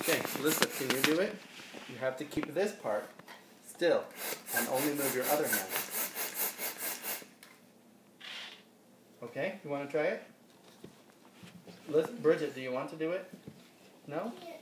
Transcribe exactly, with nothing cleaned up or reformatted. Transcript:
Okay, Lisa, can you do it? You have to keep this part still and only move your other hand. Okay, you want to try it? Liz, Bridget, do you want to do it? No? Yeah.